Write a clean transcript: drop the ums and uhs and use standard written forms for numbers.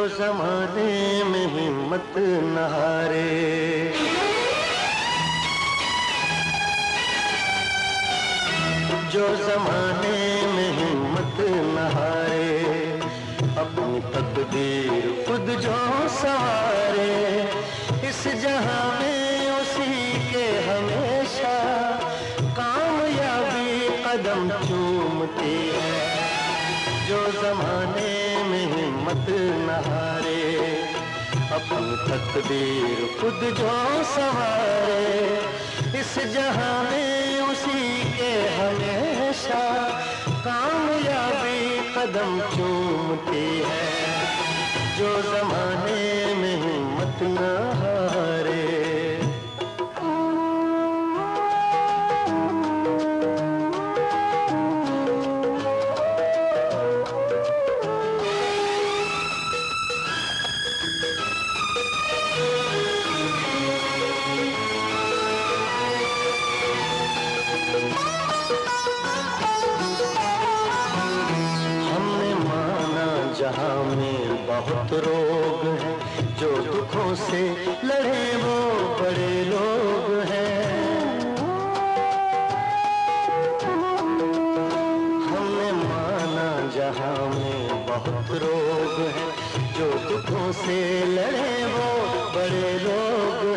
जमाने में हिम्मत न हारे, जो जमाने में हिम्मत न हारे, अपनी तकदीर खुद जो सवारे, इस जहां में उसी के हमेशा कामयाबी कदम चूमती है। जो जमाने में हिम्मत न हारे, अपनी तकदीर खुद जो सवारे, इस जहां में उसी के हमेशा कामयाबी कदम चूमती है। जो जमाने में हिम्मत न हारे। जहां में बहुत रोग हैं, जो दुखों से लड़े वो बड़े लोग हैं। हमने माना जहां में बहुत रोग हैं, जो दुखों से लड़े वो बड़े लोग